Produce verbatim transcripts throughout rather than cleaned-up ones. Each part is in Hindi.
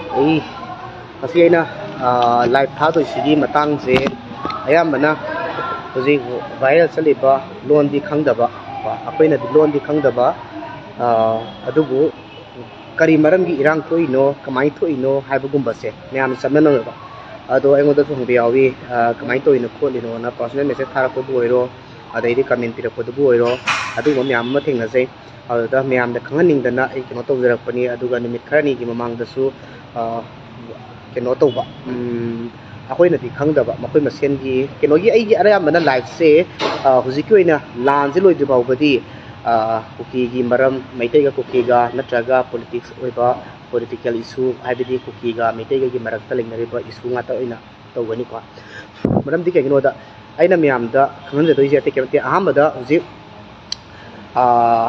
ai asi aina live tha to sigi matang se ayambana hoji viral chaliba lon di khangdaba akoina di lon di khangdaba adubu kari maram gi irang toino kamai toino haibagumba se myam samna ba ado engoda thong biawi kamai toino kholino na personal message thara ko boiro adai comment pira ko boiro adu myam ma thengna se adu myam da khanganing dana ai kino to jarakpani aduga nimit kharani gi mamang dasu kino to ba akoina di khangdaba makoi masen gi kino gi ai gi arayamna live se hujiki oina lan je loi dibau badi kuki gi maram Meitei ga kuki ga natraga politics oiba political issue haibidi kuki ga Meitei ga gi marakta lengnariba issue ngata oina tawani ko maram di kegino da aina myam da khangan doi je te kemte ahamada hujik a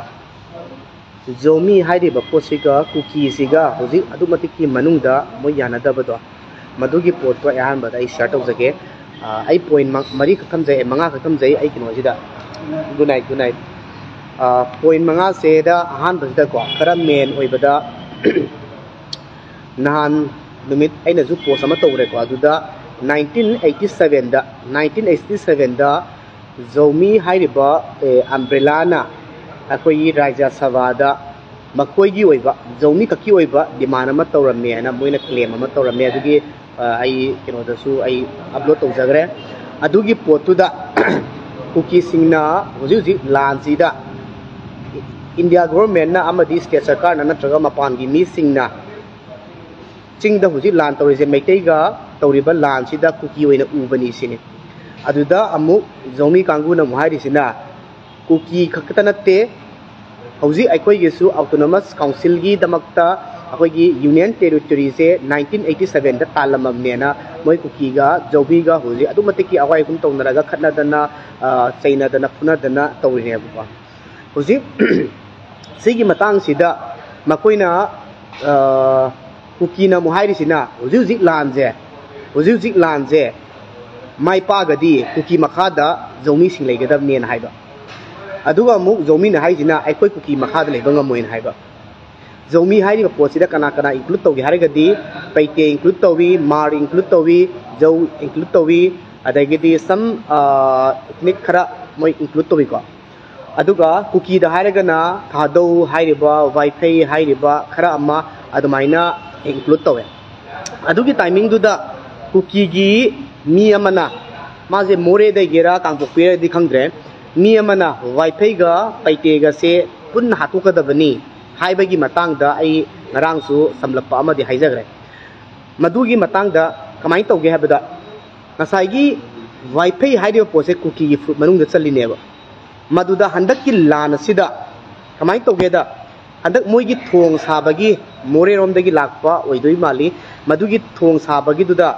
zomi hairiba posiga kuki siga hujik adumati ki manungda moi yana da bado madugi pot ko ahamada ai share tau jage ai point mari khatam jai manga khatam jai ai kino jida good night good night point manga se da ahan bada ko khara main oibada nahan numit aina ju post ama tawre ko aduda nineteen eighty-seven da nineteen eighty-seven da zomi hairiba umbrella na akoi raja savada makoi gi oiba zomi kaki oiba demand ama tawrame na moina claim ama tawrame adugi ai kino da su ai upload tawjagre adugi potu da kuki singna hoji hoji lanji da India government na amadi state sarkar na natraga mapan gi mi singna chingda huji lan tawrise Meitei ga tawriba lan sida kuki oina ubani sini aduda amu zomi kangu na muhairi sina kuki khakta natte hauji aikoi gi su autonomous council gi damakta akoi gi union territory se nineteen eighty-seven da talamamne na moi kuki ga zobi ga huji adumate ki awai kum tawnaraga khatna dana chaina dana phuna dana tawrine ba huji sigi matang sida makoina kuki na muhairi sina huji huji lanje huji huji lanje mai pa gadi kuki makhada zomi sing leigadam ne na haiba aduga mu zomi na haisina aikoi kuki makhada leiba moin haiba zomi hairi ba posida kana kana include togi harigadi paite include towi mar include towi zo include towi adagidi some ethnic khara moi include towi ko aduga kuki da hairagana thadau hairiba wifi hairiba khara amma adumaina include towe adugi timing duda kuki gi mi amana maje more de gera kangpokpe di khangdre mi amana wifi ga paite ga se pun hatuka da bani haibagi matang da ai ngarang su samlapa amadi haijagre madugi matang da kamai tawge habada nasai gi wifi haide pose kuki gi fruit manung da chaline ba maduda handak ki lan sida kamai tawge da handak moi gi thong sabagi more rom da gi lakpa oidoi mali madugi thong sabagi duda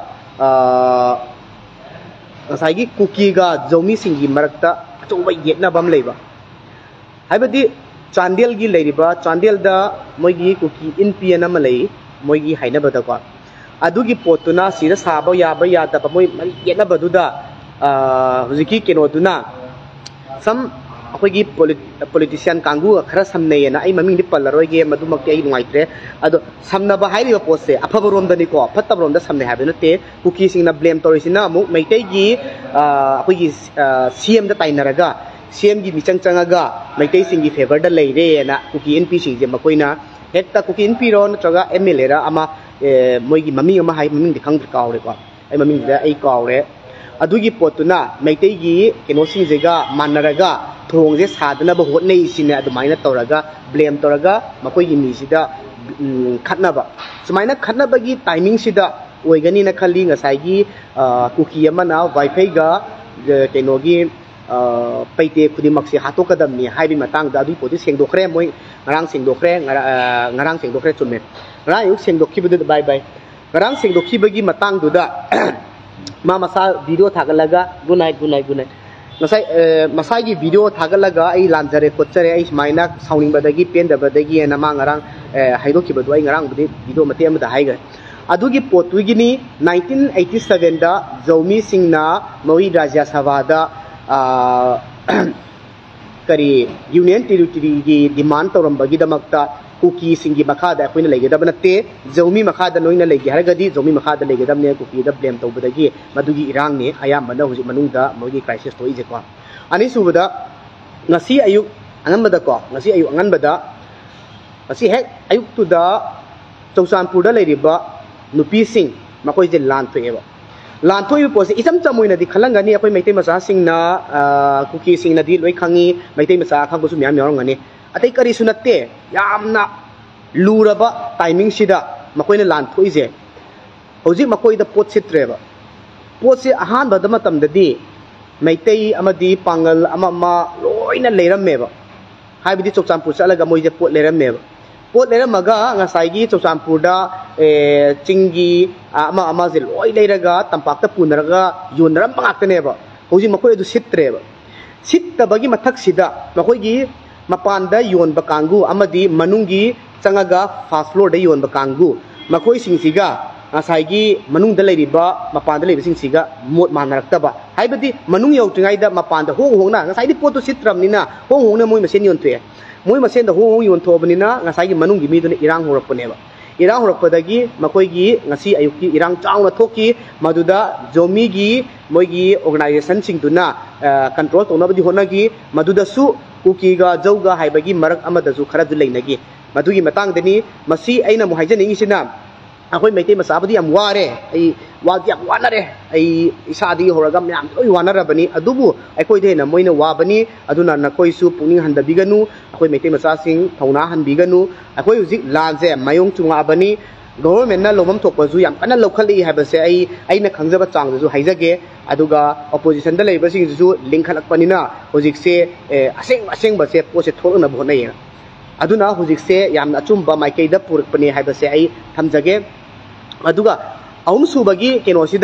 nasai gi kuki ga zomi singi marakta achoba yetna bam leiba haibadi Chandel gi leiriba Chandel da moigi kuki in piana malai moigi haina bada ko adugi potuna sira saba ya ba ya da ba moi yena baduda huziki keno duna sam akoigi politician kangu khara samne na ai maming di pallaroi ge madumak ai nuaitre ado samna ba hairi pose afaborom dani ko fattaborom da samne habenu te kuki singna blame torisina mu Meitei gi akoigi C M da tainaraga C M gi michang changaga Meitei singi favor da leire na kuki N P sing je makoina hekta kuki N P ro natraga M L A ra ama moigi mami ama hai maming de khang kaure ko ai maming da ai kaure adugi potuna Meitei gi keno sing jega manaraga thong je sadana ba hot nei sine adumaina toraga blame toraga makoi gi mi sida khatna ba sumaina khatna ba gi timing sida oigani na khali ngasai gi kuki ama na wifi ga keno gi paite khudimak se hatokadam ni haibi matang da du poti sengdokre moi ngarang sengdokre ngarang sengdokre chunme ngarang yuk sengdokhi budu bye bye ngarang sengdokhi bagi matang du da ma masa video thagalaga good night good night good night nasai masai gi video thagalaga ai lanjare kochare ai maina sauning badagi pen da badagi na ma ngarang haidokhi badu ai ngarang budi video mate am da haiga adugi potugi ni nineteen eighty-seven da zomi singna moi raja savada kari union territory gi demand tawram bagi damakta Kuki सिंगी मखादा अखोइना लेगदब नते जौमी मखादा नोइना लेगे हरगदी जौमी मखादा लेगदबने कुकी दा ब्लेम तौबदगी मदुगी इरांगने अयामबना हुजि मनुंगदा मोगी क्राइसिस तोइजे को अनि सुबदा ngasi ayuk anganbada ko ngasi ayuk anganbada ngasi hek ayuk tuda Surchandra da leiriba nupi sing makoi je lan thoeba lan thoi pose isam chamoina di khalangani akoi Meitei macha sing na kuki sing na di loi khangi Meitei macha khang su myam yorongani atai kari sunatte yamna luraba timing sida makoi na lan thoi je hoji makoi da pot sitreba pot se ahan ba da matam da di Meitei amadi pangal ama ma loina leirammeba haibidi Surchandra chalaga moi je pot leirammeba pot leiramaga ngasai Surchandra da e chingi ama ama je loi leiraga tampakta punaraga yonram pangakneba hoji makoi du sitreba sittabagi mathak sida makoi gi mapanda yonba kanggu amadi manungi changaga fast floor da yonba kanggu makoi singsiga ngasai manung da leiriba mapanda leiba singsiga mot manarakta ba haibadi manung yautingai da mapanda hong hong na ngasai di potu sitramnina hong hong na moi masen yon thue moi masen da hong hong yon thobnina ngasai gi manung gi mi dune irang horakpaneba irang horakpadagi makoi gi ngasi ayuki irang chauna thoki maduda zomi gi moi gi organization sing tuna control tona badi honagi maduda su kuki ga jauga haibagi marak amada su khara du leinagi madugi matang deni masi aina mo haijani ngisina akoi Meitei macha badi am ware ai wadi am wanare ai isadi horagam yam loi wanarabani adubu akoi deina moina wabani aduna nakoi su puning handabiganu akoi Meitei macha sing thauna hanbiganu akoi uzik lanje mayong chunga bani government na lomam thokpa ju yam kana lokhali habase ai aina khangjaba chang ju haijage aduga opposition da leiba sing ju lingkhalakpanina hojik se aseng aseng ba se pose thorna bhonai aduna hojik se yamna achumba maikei da purkpani habase ai thamjage aduga ahum subagi keno sida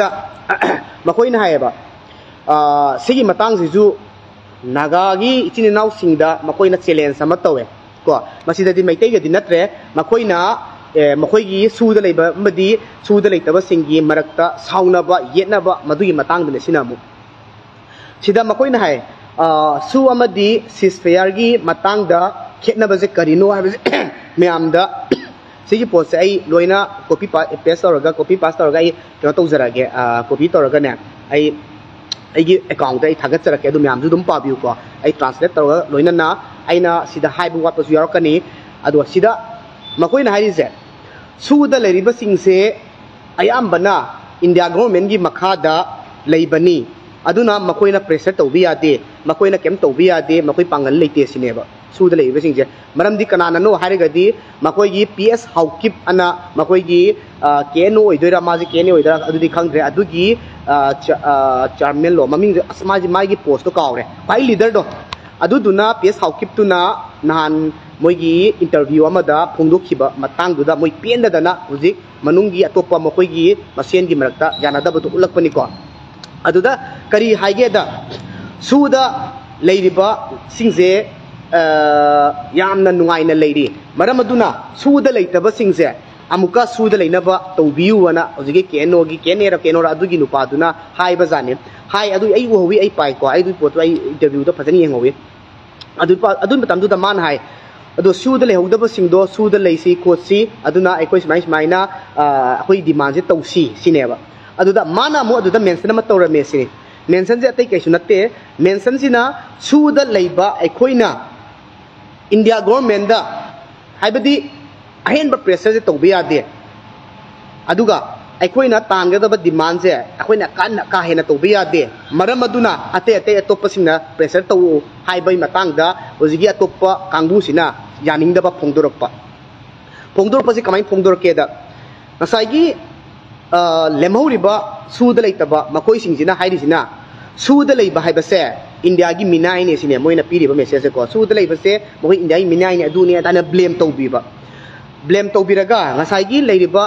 makoina hayaba sigi matang siju naga gi ichini naw singda makoina challenge sama tawe ko masida di Meitei ga dinatre makoina makoi gi suda leiba madi suda leitaba singi marakta sauna ba yetna ba madugi matang dine sinamu sida makoina hay su amadi ceasefire gi matang da khetna ba je karino habe meamda sigi post ai loina copy paste tawraga copy paste tawraga ai keno tawjarage copy tawraga ne ai aigi account ai thagat charake adu myam ju dum pabiu ko ai translate tawraga loina na aina sida haibu wat pasu yarakani adu sida makoina hairi je suda leriba singse ayambana India government gi makhada leibani aduna makoina pressure tawbi ade makoina kem tawbi ade makoi pangal leite sineba suda leiba singje maramdi kanana no harigadi makoi gi P S haukip ana makoi gi keno oidoira maji kene oidara adudi khangdre adugi chairman lo maming asmaji mai gi post to kawre pai leader do aduduna P S haukip tuna nahan moigi interview amada phongdokhiba matang duda moi penda dana hujik manungi atopa makoi gi masen gi marakta janada batu ulakpani ko aduda kari haige da suda leiriba singje yamna nungaina leiri maram aduna suda leitaba singje amuka suda leinaba tawbiu wana hojige keno gi kenera kenora adugi nupa duna haiba jani hai adu ai wowi ai pai ko ai du pot ai interview da phajani yengowi adu adu matam du da man hai adu suda lehogdaba singdo suda leisi khotsi aduna aikoi smai smaina akoi demand je tawsi sineba aduda mana mo aduda mention ma tawra mesi mention je atai kaisu natte mention sina suda leiba aikoina India government da haibadi ahen ba pressure je tawbi ade aduga aikoina tangada demand je akoina kan ka hena tawbi ade maram aduna ate ate atoppa singna pressure taw haibai matang da ojigi atoppa kangbu sina yaningda ba phongdorpa phongdorpa se kamai phongdorke da nasaigi lemhoriba suda leitaba makoi singjina hairisina suda leiba haibase India gi minai ne sine moina piriba message ko suda leiba se moi India gi minai ne aduni adana blame tawbiba blame tawbiraga ngasai gi leiriba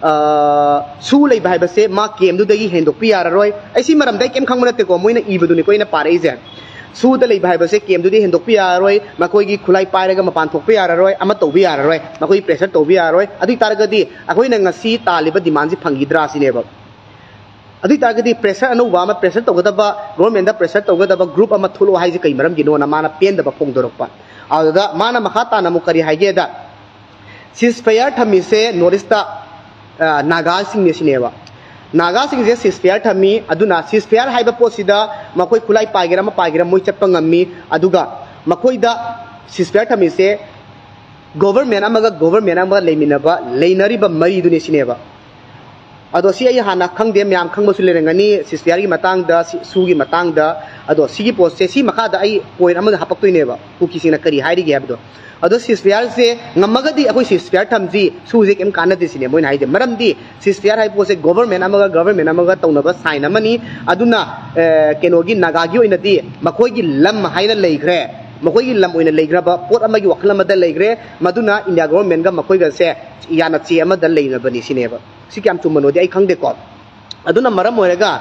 su leiba haibase ma kem du dagi hendok pi yararoi ai si maram dai kem khangmana te ko moina ibaduni koina pare je suda leiba haibase kem du di hendok pi yararoi makoi gi khulai pairaga mapan thok pi yararoi ama tawbi yararoi makoi pressure tawbi yararoi adu taragadi akoi na ngasi taliba demand ji phangidra sineba adu taragadi pressure anu wa ma pressure tawgadaba government da pressure tawgadaba group ama thulo haiji kai maram gi no na mana pen da ba phongdorokpa awda mana makhata na mukari haige da ceasefire thami se norista naga sing ne sineba naga sing je ceasefire thami aduna ceasefire haiba posida makoi kulai pagira ma pagira moi chatpa ngammi aduga makoi da ceasefire thami se government amaga government amaga leiminaba leinariba mari duni sineba ado si ai hana khangde myam khangba su lerengani ceasefire gi matang da su gi matang da ado sigi post se si makha da ai point amaga hapak toineba kuki sina kari hairi gi abdo ado ceasefire se ngamagadi akoi ceasefire thamji suje kem kanadi sine moina haide maramdi ceasefire hai pose government amaga government amaga taunaba sign amani aduna kenogi nagagi oinadi makoi gi lam haina leigre makoi gi lam oina leigraba pot amagi wakhala mada leigre maduna india government ga makoi ga se yana chi amada leina bani sineba si kyam chumano di ai khangde ko aduna maram oiraga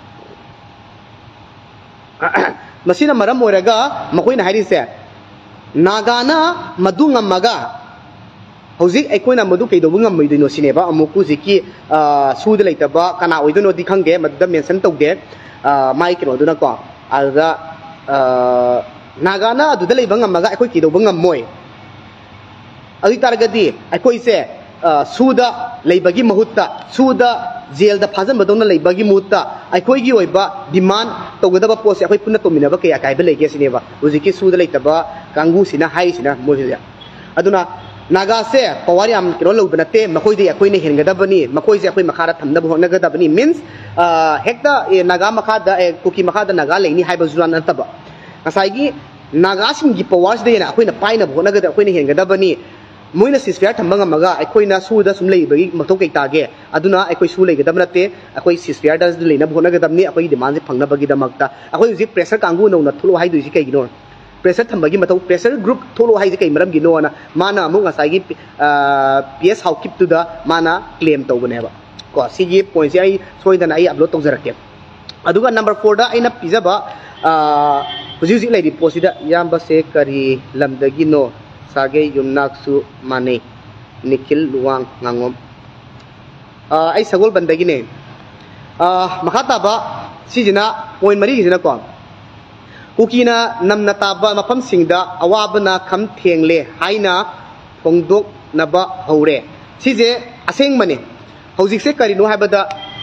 masina maram oiraga makoi na hairi se nagana madunga maga hauzik aikoina madu keido bungam meidino sineba amuku ziki sude leitaba kana oidono di khange madda mention taude mai kino duna ko alga nagana adu dele bangam maga aikoi keido bungam moi adi targadi aikoi se suda leibagi mahutta suda jail da phazan badona leibagi mahutta aikoi gi oiba demand togada pose aikoi punna tomina ba kaya kai ba lege sineba huziki suda leitaba kangu sina hai sina moja aduna naga se pawari am kiro lo banate makoi de akoi ne hengada bani makoi se akoi makhara thamna bu hona gada bani means hekta naga makha da kuki makha da naga leini haiba zuran antaba asai gi naga sing gi powers de na akoi na paina bu hona gada akoi ne hengada bani moina ceasefire thambanga maga akoi na suda sum lei bagi mathau kai tage aduna akoi su lei gada banate akoi ceasefire da leina bu hona gada ni akoi demand se phangna bagi da makta akoi ji pressure kangu no na thulo hai du ji kai gino pressure thambagi mathau pressure group tholo hai kai maram gi no na mana amu ngasai gi ps how keep to da mana claim tawbane ba ko sigi point ai soidana ai upload tawjarake aduga number four da aina pijaba huji huji lady posida yamba se kari lamdagi no sage yumnaksu mane nikhil luwang ngangom ai sagol bandagi ne makhata ba sijina point mari gina ko ukina namna taba mafam singda awabana kham thengle haina phongdok naba hore sije aseng mane hojik se karino haibada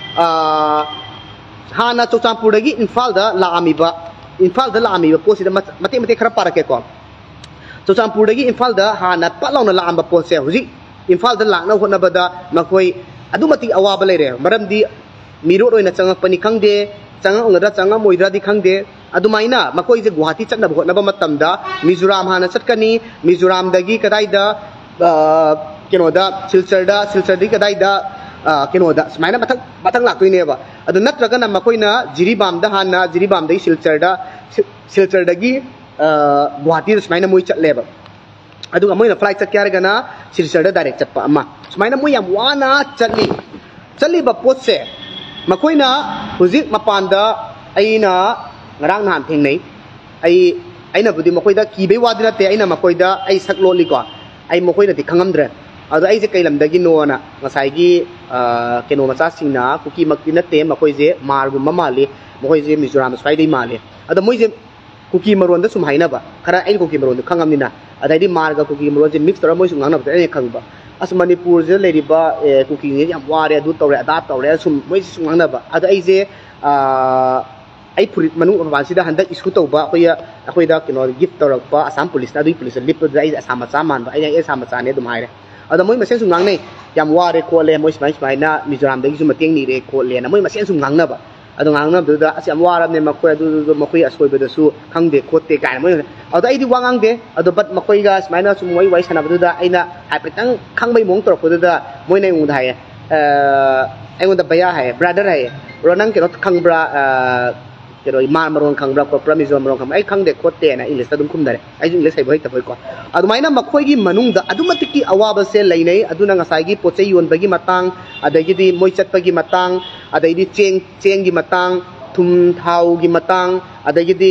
hana Surchandra dagi Imphal da laamiba Imphal da laamiba posida mate mate khara parake ko Surchandra dagi Imphal da hana palauna laamba pose hojik Imphal da lakna hona bada makoi adumati awaba leire maramdi miro roina changapani khangde changa ongra changa moidra di khangde adumaina makoi je Guwahati chatna bhot naba matamda Mizoram hana chatkani Mizoram dagi kadai da kino da Silchar da Silchar di kadai da kino da smaina mathang mathang laktoi ne ba adu natraga na makoi na Jiribam da hana Jiribam dagi Silchar da Silchar dagi Guwahati smaina moi chatle ba adu amoi na flight chakyar gana Silchar da direct chatpa amma smaina moi yam wana chatli chatli ba potse makoi na hujik mapanda aina ngarang nahan thengnei ai aina budi makoi da kibe wadina te aina makoi da ai sakloli ko ai makoi na ti khangamdre adu ai je kailamdagi no na ngasai gi keno macha singna kuki makina te makoi je margu mamali makoi je Mizoram swai dei mali adu moi je kuki maron da sum haina ba khara ai kuki maron khangamni na adai di marga kuki maron je mix tora moi sum ngana ba ai khangba as Manipur je lady ba kuki ni yam ware adu tore ada tore sum moi sum ngana ba adu ai je ai purit manu basida handak isku tauba akoya akoida kino gift torakpa Assam police na dui police lip to dai Assam chaman ba ai ai Assam chane dum haire ada moi masen sum ngang nei yam ware ko le moi smai smai na Mizoram dagi sum mateng ni re ko le na moi masen sum ngang na ba adu ngang na du da asyam wara ne makoi adu makoi asoi be da su khangde khote kai moi adu ai di wangang de adu bat makoi ga smai na sum moi wai sana ba du da aina hai petang khangbai mong torok ko da moi nei ung dai ai ngon da baya hai brother hai ronang ke rot khangbra kero imar maron khangbra ko Mizoram maron kham ai khangde khote na English ta dum khum dare ai English sai bhai ta bhai ko adumaina makhoi gi manung da adumatiki awaba se lainai aduna ngasai gi pochei yon bagi matang adagi di moi chat bagi matang adai di cheng cheng gi matang thum thau gi matang adagi di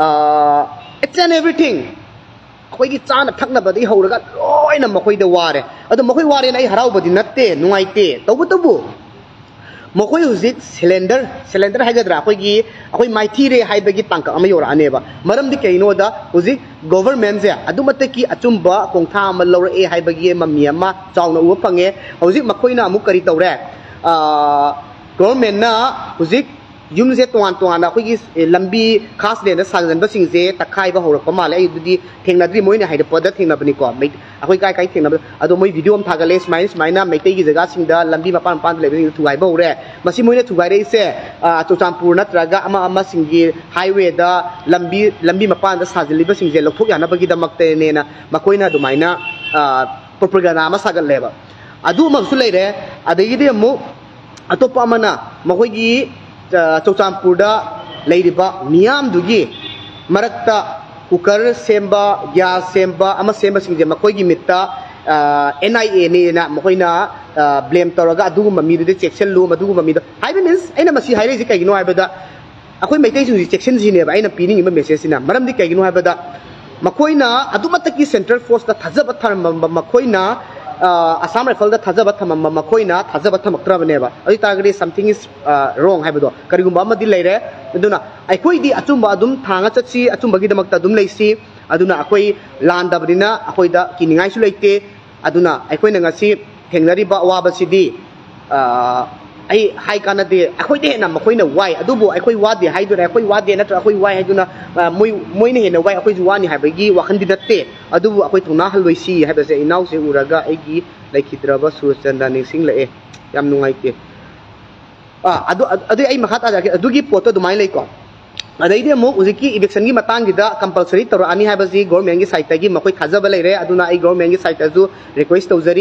it's and everything khoi gi chana thakna badi horaga loina makhoi da ware adu makhoi ware nai harau badi natte nungai te tobu tobu मखोई हुजिक सिलेंडर सिलेंडर हाइगद्रा अखोगी अखोई माइथीरे हाइबगी तांका अमा योरानेबा मरमदि कइनोदा हुजिक गवर्नमेंट जे अदुमते की अचुंबा कोंथा अमा लौरे हाइबगी ममी अमा चावना उ फंगे हुजिक मखोइना अमु करि तौरे आ गवर्नमेंट ना हुजिक युमजे तोान तोान अखोगी लंबी खास लेना सागनबा सिंगजे तखाइबा होरकपा माले अयुदि थेंगनाद्रि मोइना हाइदपदा थेंगनाबनिको अखोई काय काय थेंगनाब अदो मोइ वीडियो अम थागले स्माइन स्माइना मैतै की जगह सिंगदा लंबी मपान मपान लेबनि थुगाइबा होरे मसी मोइना थुगाइरे से चौचामपुर नत्रगा अमा अमा सिंगी हाईवे दा लंबी लंबी मपान दा साजलिबा सिंगजे लौथोक यानबगी दमक्तेनेना मखोइना दुमाइना प्रोपेगेंडा अमा सागलेबा अदु मसु लेरे अदगिदि अमु अतोपा अमना मखोइगी चौचामपुरदा लेरिबा मियाम दुगी मरक्ता कुकर सेम्बा ग्यास सेम्बा अमा सेम्बा सिंगजे मखोइगी मित्ता एन आई ए ने ना मखोइना ब्लेम तौरगा अदुगुम मीदुदे चेक्शन लु मदुगुम मीदो हाइबे मीन्स अइना मसी हाइरेजि कइगिनो हाइबदा अखोइ मैतै सिंगजि चेक्शन जिनेबा अइना पीनिंग मेसेज सिना मरमदि कइगिनो हाइबदा मखोइना अदुमतकी सेंट्रल फोर्स दा थाजब थरम मखोइना असम राइफल दा थाजब थमम मखोइना थाजब थमक्त्रबनेबा अदि तागदि समथिंग इज रोंग हाइबदो करिगुम्बा अमदि लेरे अदुना अखोइदि अचुम्बा अदुम थांगा चछि अचुम्बगी दमक्ता अदुम लेसि अदुना अखोइ लांदबदिना अखोइदा किनिंगाइसु लेते अदुना अखोइना ngasi थेंगनरिबा अवाबसिदि ai hai kana de akhoi de na makhoi na wai adubu akhoi wa de hai dura akhoi wa de na akhoi wai hai duna moi moi ne na wai akhoi ju wani hai bagi wakhan di datte adubu akhoi thuna haloi si hai ba se inau se uraga aigi laikhidraba Surchandra ningsing la e yam nungai te ah adu adu ai makhat a ja adugi poto dumai lai ko अदैदे मो उजिकी इलेक्शन की मतंगीदा कंपलसरी तौरानी है बसी गवर्नमेंट की साइट की मकोई थाजब लेरे अदुना आई गवर्नमेंट की साइट अजु रिक्वेस्ट तौजरी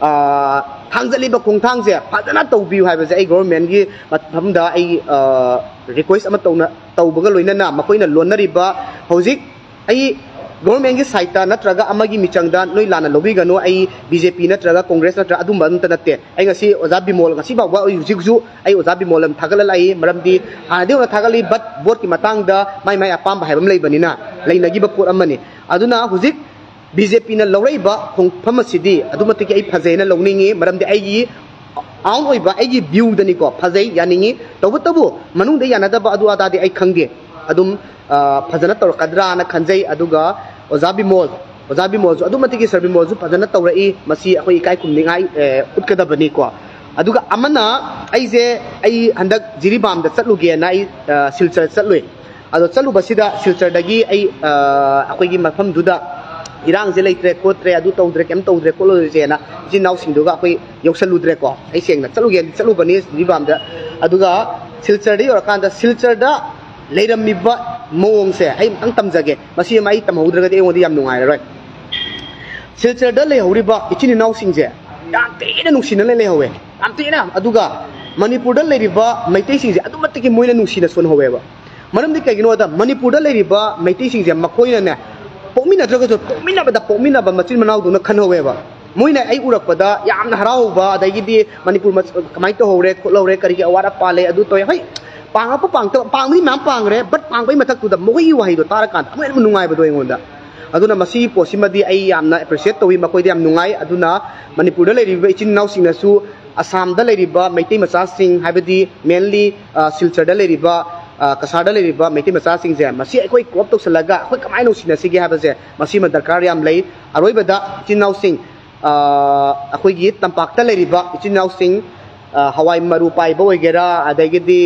थांगजलिबा खोंथांगजे फजना तौबियु है बसे आई गवर्नमेंट की मफमदा आई रिक्वेस्ट अमा तौना तौबगा लोइनना मकोइना लोनरिबा हौजिक आई गवर्नमेंट की साइट नत्रगा अमगी मिचंगदा नोई लाना लोबिगनो आई बीजेपी नत्रगा कांग्रेस नत्र अदुम अंत नते आई ngasi ओजा बिमोल ngasi बावा युजिगजु आई ओजा बिमोल थागललाई मरमदी हादेव थागली बट बोर्ड की मतंगदा माई माई अपाम हाइबम लेबनिना लेनगिबा पोट अमनी अदुना हुजिक बीजेपी न लौरैबा खोंफम सिदी अदुमति आई फजेना लौनिंगी मरमदी आई आउन ओइबा आई व्यू दनिको फजै यानिंगी तबतबु मनुंग दे यानादबा अदु आदादि आई खंगे अदुम फजना तौरकद्रा ना खंजै अदुगा ओजा बिमोल ओजा बिमोल अदुमतिगी सर बिमोल फजना तौरई मसी अखोई इकाई कुमनिंगाई उटकदबनी को अदुगा अमना आइजे आई हंदक जिरिबाम दा चलुगे ना आई सिलचर चलुई अदो चलुबसिदा सिलचरदगी आई अखोईगी मफम दुदा इरांग जे लेत्रे कोत्रे अदु तौद्रे केम तौद्रे कोलो जेना जिनाव सिंदुगा अखोई यौसलुद्रे को आई सेंगना चलुगे चलुबनी जिरिबाम दा अदुगा सिलचरदी ओरकांदा सिलचरदा लेरमिबा मोंग से आई तंग तमजगे मसी माई तमहौद्रगदि एंगोदि याम नुंगाइरोय सिलचरदा लेहौरिबा इचिनि नाव सिंजे याम तेना नुसिना ले लेहौवे याम तेना अदुगा मणिपुरदा लेरिबा मैतै सिंजे अदुमत्तकी मोइना नुसिना सोन होवेबा मरमदि कगिनोदा मणिपुरदा लेरिबा मैतै सिंजे मखोइना ने पोमिनाद्रगजो पोमिनाबदा पोमिनाबा मचिन मनावदुना खनहोवेबा मोइना आई उरकपदा यामना हरावबा अदगिदि मणिपुर कमाइ तो होरे खोलौरे करिगे अवारा पाले अदु तोय हई पांगा पांग पांगी मैम पांगरे बट पांगई मथक्तुदा मोई वहाई दो तारकान अमुन नुंगाइबदो एंगोंदा अदुना मसी पोसिमदि आई यामना एप्रिशिएट तोवी मकोइदि याम नुंगाइ अदुना मणिपुरदा लेरिबा इचिन नाव सिंगनासु असमदा लेरिबा मैतै मचा सिंग हाइबदि मेनली सिलचरदा लेरिबा कसारदा लेरिबा मैतै मचा सिंग जे मसी अखोई क्रॉप तोसलगा अखोई कमाइनो सिनासिगे हाबजे मसी म दरकार याम लई अरोइबदा इचिन नाव सिंग अखोईगी तंपाकता लेरिबा इचिन नाव सिंग हवाई मरु पाइबा ओइगेरा अदगिदि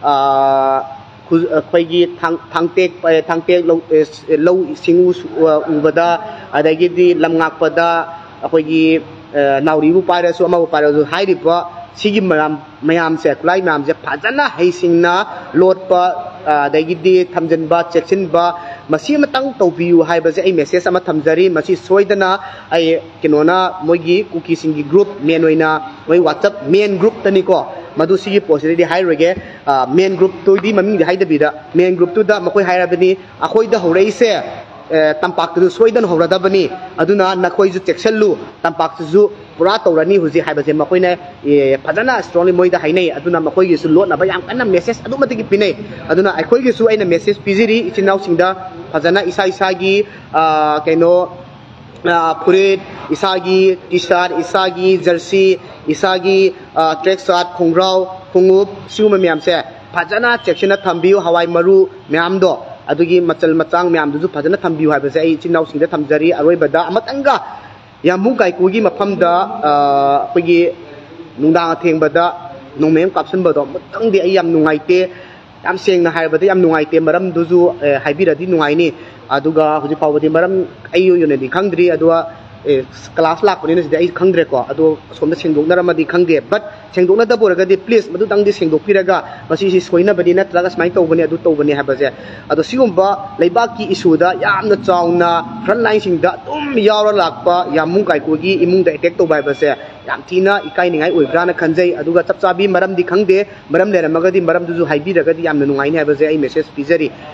अखोईगी थांगतेक थांगतेक लौ सिंगु उबदा अदगिदि लमगाकपदा अखोईगी नाउरिबु पाइरसु अमाबु पाइरसु हाइरिबा सिगी मराम मयाम से खुलाई मयाम से फजना हैसिंगना लोटपा अदगिदि थमजनबा चेक्सिनबा मसी मतंग तौबियु हाइबसे आई मेसेज अमा थमजरी मसी सोइदना आई किनोना मोगी कुकी सिंगी ग्रुप मेन ओइना मोई व्हाट्सएप मेन ग्रुप तनिको मधु सिगी पोस्टदि हाइरगे मेन ग्रुप तोइदि ममिंग हाइदबिदा मेन ग्रुप तुदा मखोई हाइरबनी अखोइदा होरैसे तंपाक्तु सोइदन होरदबनी अदुना नखोइजु चेक्सलु तंपाक्तु पुरा तौरनी हुजि हाइबसे मखोइना फजना स्ट्रांगली मोइदा हाइनै अदुना मखोइगिसु लोटनाबा याम कन्ना मेसेज अदुमतिगि पिनै अदुना अखोइगिसु आइना मेसेज पिजिरि इचिनाव सिंगदा फजना इसा इसागी कैनो फुरित इसागी टी-शर्ट इसागी जर्सी इसागी ट्रैक शर्ट खोंग्राव khungup siuma myam se phajana chekshina thambiu hawai maru myam do adugi machal machang myam du phajana thambiu haiba se ai chinau singda thamjari aroi bada amatanga yamu kai kugi mafam da pagi nungdang thengba nongmem kapsan bado matang di ayam nungaite yam sengna haibada yam nungaite maram duju haibiradi nungaini aduga huji pawdi maram ayu yunedi khangdri adua class lak ni sida ai khangdre ko adu somda sengdokna ramadi khangde but sengdokna da boraga di please madu dang di sengdok piraga masi si soina badi na traga smai tawbani adu tawbani habaje adu sigumba leibaki issue da yamna chauna front line sing da tum yawra lakpa yamung kai ko gi imung da attack to bai base yam thina ikai ningai oibra na khanjai aduga chapchabi maram di khangde maram le ramagadi maram du ju haibi daga di yamna nungai ni habaje ai message pizari